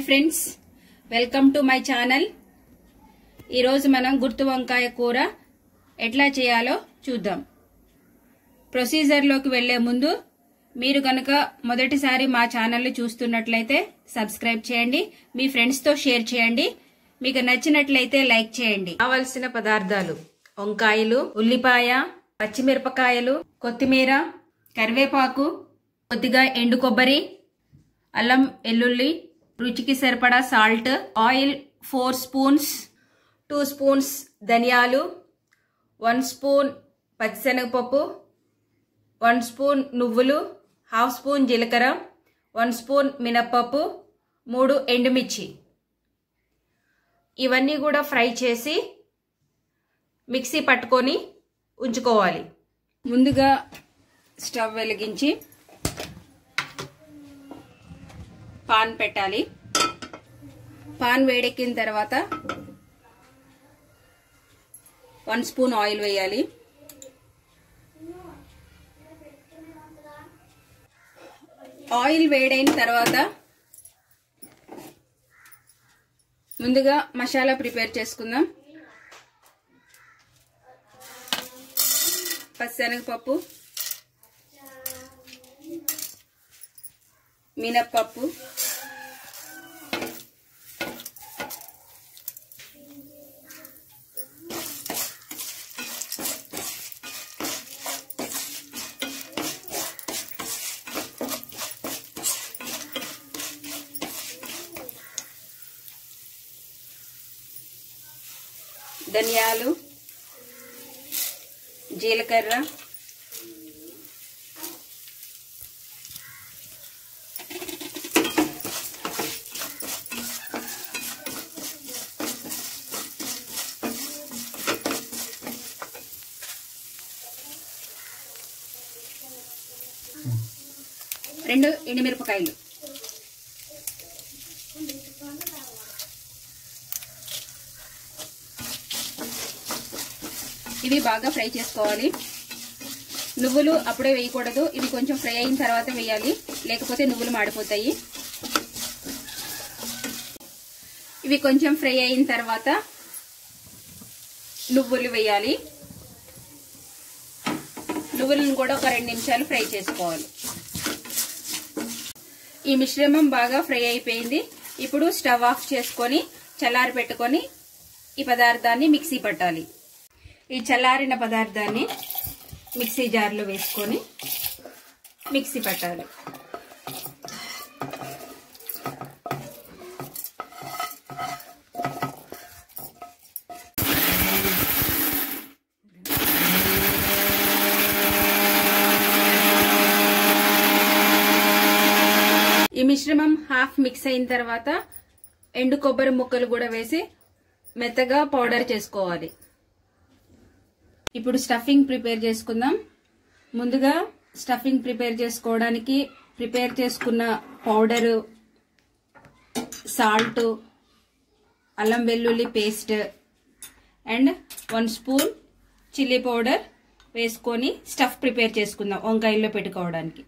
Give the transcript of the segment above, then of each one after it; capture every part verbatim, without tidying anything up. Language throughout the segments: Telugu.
Friends, welcome to my channel. ఈరోజు మనం గుర్తు వంకాయ కూర ఎట్లా చేయాలో చూద్దాం. ప్రొసీజర్లోకి వెళ్లే ముందు మీరు కనుక మొదటిసారి మా ఛానల్ని చూస్తున్నట్లయితే సబ్స్క్రైబ్ చేయండి, మీ ఫ్రెండ్స్తో షేర్ చేయండి, మీకు నచ్చినట్లయితే లైక్ చేయండి. కావలసిన పదార్థాలు: వంకాయలు, ఉల్లిపాయ, పచ్చిమిరపకాయలు, కొత్తిమీర, కరివేపాకు, కొద్దిగా ఎండు కొబ్బరి, అల్లం వెల్లుల్లి, రుచికి సరిపడా salt, oil four spoons, two spoons ధనియాలు, వన్ స్పూన్ పచ్చిశనగపప్పు, వన్ స్పూన్ నువ్వులు, హాఫ్ స్పూన్ జీలకర్ర, వన్ స్పూన్ మినప్పప్పు, మూడు ఎండుమిర్చి. ఇవన్నీ కూడా ఫ్రై చేసి మిక్సీ పట్టుకొని ఉంచుకోవాలి. ముందుగా స్టవ్ వెలిగించి పాన్ పెట్టాలి. పాన్ వేడెక్కిన తర్వాత వన్ స్పూన్ ఆయిల్ వేయాలి. ఆయిల్ వేడైన తర్వాత ముందుగా మసాలా ప్రిపేర్ చేసుకుందాం. పచ్చిశనగపప్పు, మినప్పప్పు, ధనియాలు, జీలకర్ర, రెండు ఎండుమిరపకాయలు, ఇవి బాగా ఫ్రై చేసుకోవాలి. నువ్వులు అప్పుడే వేయకూడదు, ఇవి కొంచెం ఫ్రై అయిన తర్వాత వేయాలి, లేకపోతే నువ్వులు మాడిపోతాయి. ఇవి కొంచెం ఫ్రై అయిన తర్వాత నువ్వులు వేయాలి. నువ్వులను కూడా ఒక రెండు నిమిషాలు ఫ్రై చేసుకోవాలి. ఈ మిశ్రమం బాగా ఫ్రై అయిపోయింది. ఇప్పుడు స్టవ్ ఆఫ్ చేసుకొని చల్లారి పెట్టుకొని ఈ పదార్థాన్ని మిక్సీ పట్టాలి. ఈ చల్లారిన పదార్థాన్ని మిక్సీ జార్లో వేసుకొని మిక్సీ పట్టాలి. ఈ మిశ్రమం హాఫ్ మిక్స్ అయిన తర్వాత ఎండు కొబ్బరి ముక్కలు కూడా వేసి మెత్తగా పౌడర్ చేసుకోవాలి. ఇప్పుడు స్టఫింగ్ ప్రిపేర్ చేసుకుందాం. ముందుగా స్టఫింగ్ ప్రిపేర్ చేసుకోవడానికి ప్రిపేర్ చేసుకున్న పౌడరు, సాల్ట్, అల్లం వెల్లుల్లి paste and one spoon chilli powder వేసుకొని స్టఫ్ ప్రిపేర్ చేసుకుందాం వంకాయల్లో పెట్టుకోవడానికి.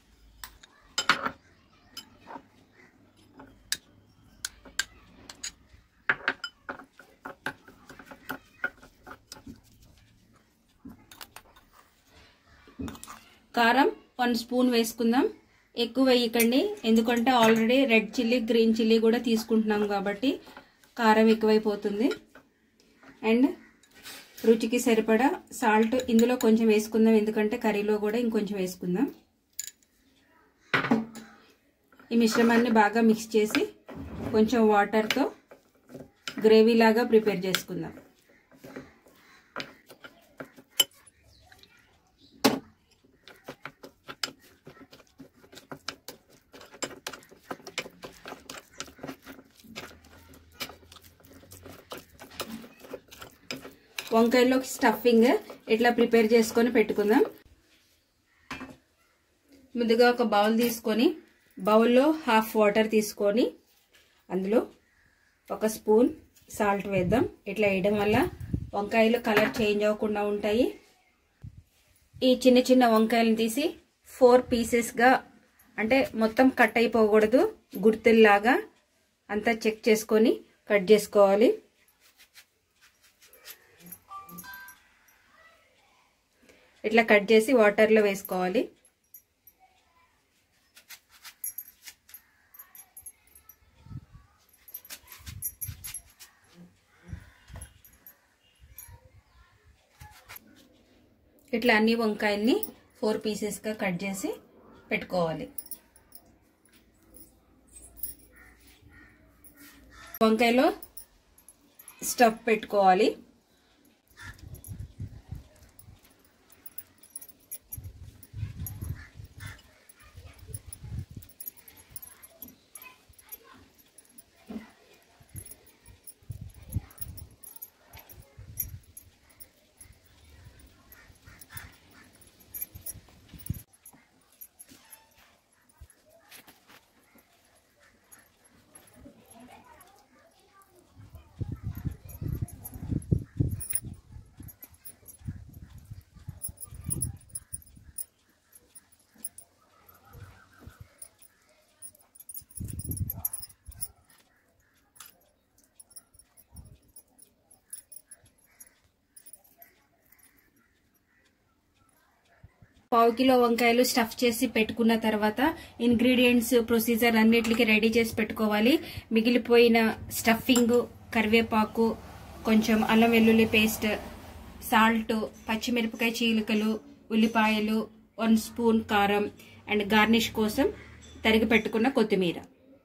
కారం వన్ స్పూన్ వేసుకుందాం. ఎక్కువ వేయకండి, ఎందుకంటే already red chilli, green chilli కూడా తీసుకుంటున్నాం కాబట్టి కారం ఎక్కువైపోతుంది. అండ్ రుచికి సరిపడా సాల్ట్ ఇందులో కొంచెం వేసుకుందాం, ఎందుకంటే కర్రీలో కూడా ఇంకొంచెం వేసుకుందాం. ఈ మిశ్రమాన్ని బాగా మిక్స్ చేసి కొంచెం వాటర్తో గ్రేవీ లాగా ప్రిపేర్ చేసుకుందాం. వంకాయలో స్టఫింగ్ ఇట్లా ప్రిపేర్ చేసుకొని పెట్టుకుందాం. ముందుగా ఒక బౌల్ తీసుకొని బౌల్లో హాఫ్ వాటర్ తీసుకొని అందులో ఒక స్పూన్ సాల్ట్ వేద్దాం. ఇట్లా వేయడం వల్ల వంకాయలు కలర్ చేంజ్ అవ్వకుండా ఉంటాయి. ఈ చిన్న చిన్న వంకాయలను తీసి ఫోర్ పీసెస్గా, అంటే మొత్తం కట్ అయిపోకూడదు, గుర్తుల్లాగా అంతా చెక్ చేసుకొని కట్ చేసుకోవాలి. ఇట్లా కట్ చేసి వాటర్లో వేసుకోవాలి. ఇట్లా అన్ని వంకాయల్ని ఫోర్ పీసెస్గా కట్ చేసి పెట్టుకోవాలి. వంకాయలో స్టఫ్ పెట్టుకోవాలి. పావు కిలో వంకాయలు స్టఫ్ చేసి పెట్టుకున్న తర్వాత ఇంగ్రీడియంట్స్ ప్రొసీజర్ అన్నిటికీ రెడీ చేసి పెట్టుకోవాలి. మిగిలిపోయిన స్టఫింగ్, కరివేపాకు, కొంచెం అల్లం వెల్లుల్లి పేస్ట్, సాల్ట్, పచ్చిమిరపకాయ చీలికలు, ఉల్లిపాయలు, వన్ స్పూన్ కారం అండ్ గార్నిష్ కోసం తరిగి పెట్టుకున్న కొత్తిమీర.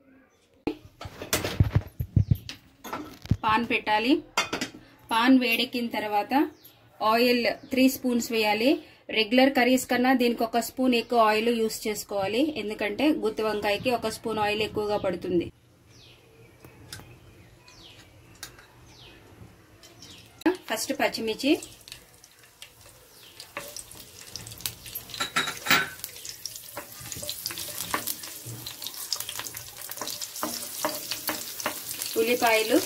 పాన్ పెట్టాలి. పాన్ వేడెక్కిన తర్వాత ఆయిల్ త్రీ స్పూన్స్ వేయాలి. రెగ్యులర్ కర్రీస్ కన్నా దీనికి ఒక స్పూన్ ఎక్కువ ఆయిల్ యూస్ చేసుకోవాలి, ఎందుకంటే గుత్తి వంకాయకి ఒక స్పూన్ ఆయిల్ ఎక్కువగా పడుతుంది. ఫస్ట్ పచ్చిమిర్చి, ఉల్లిపాయలు,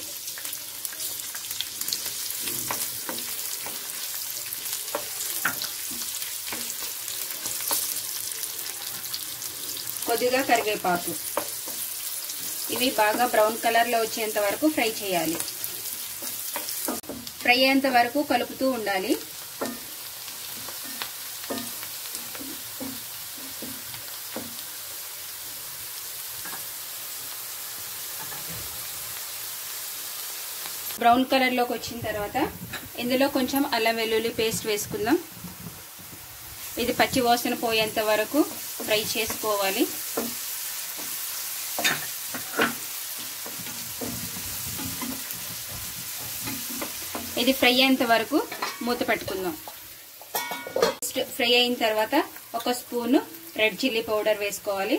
కొద్దిగా కరివేపాకు. ఇవి బాగా బ్రౌన్ కలర్ లో వచ్చేంత వరకు ఫ్రై చేయాలి. ఫ్రై అయ్యేంత వరకు కలుపుతూ ఉండాలి. బ్రౌన్ కలర్ లోకి వచ్చిన తర్వాత ఇందులో కొంచెం అల్లం వెల్లుల్లి పేస్ట్ వేసుకుందాం. ఇది పచ్చి వాసన పోయేంత వరకు ఫ్రై చేసుకోవాలి. ఇది ఫ్రై అయ్యేంత వరకు మూత పెట్టుకుందాం. ఫ్రై అయిన తర్వాత ఒక స్పూన్ రెడ్ చిల్లీ పౌడర్ వేసుకోవాలి.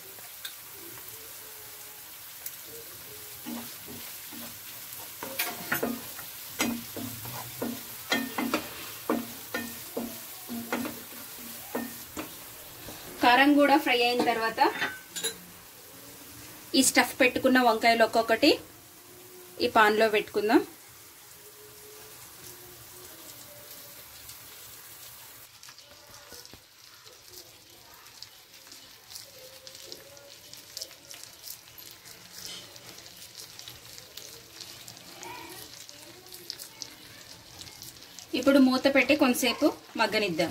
కారం కూడా ఫ్రై అయిన తర్వాత ఈ స్టఫ్ పెట్టుకున్న వంకాయలు ఒక్కొక్కటి ఈ పాన్ లో పెట్టుకుందాం. ఇప్పుడు మూత పెట్టి కొంతసేపు మగ్గనిద్దాం.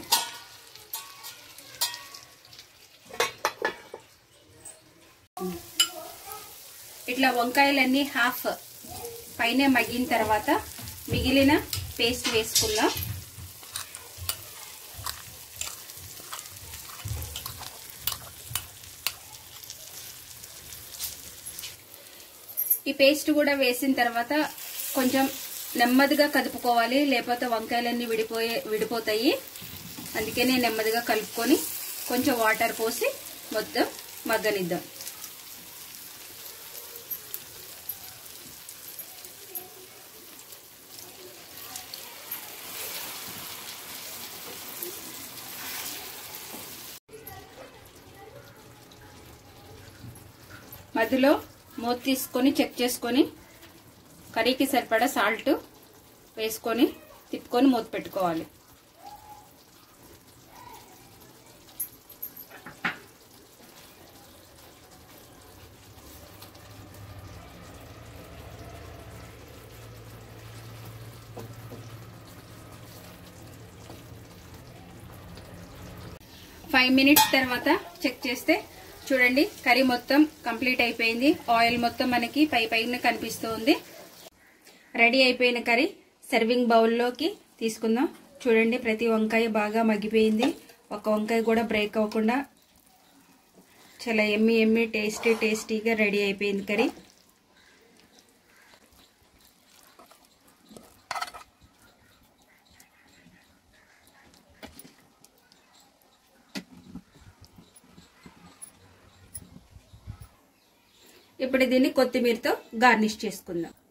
ఇట్లా వంకాయలన్నీ హాఫ్ పైన మగ్గిన తర్వాత మిగిలిన పేస్ట్ వేసుకుందాం. ఈ పేస్ట్ కూడా వేసిన తర్వాత కొంచెం నెమ్మదిగా కలుపుకోవాలి, లేకపోతే వంకాయలన్నీ విడిపోయే విడిపోతాయి. అందుకనే నెమ్మదిగా కలుపుకొని కొంచెం వాటర్ పోసి మొత్తం మగ్గనిద్దాం. మధ్యలో మూత తీసుకొని చెక్ చేసుకొని కర్రీకి సరిపడా సాల్ట్ వేసుకొని తిప్పుకొని మూత పెట్టుకోవాలి. ఫైవ్ మినిట్స్ తర్వాత చెక్ చేస్తే చూడండి కర్రీ మొత్తం కంప్లీట్ అయిపోయింది. ఆయిల్ మొత్తం మనకి పై పైన కనిపిస్తుంది. రెడీ అయిపోయిన కర్రీ సర్వింగ్ బౌల్లోకి తీసుకుందాం. చూడండి ప్రతి వంకాయ బాగా మగ్గిపోయింది. ఒక వంకాయ కూడా బ్రేక్ అవ్వకుండా చాలా ఎమ్మి ఎమ్మి టేస్టీ టేస్టీగా రెడీ అయిపోయింది కర్రీ. ఇప్పుడు దీన్ని కొత్తిమీరతో గార్నిష్ చేసుకుందాం.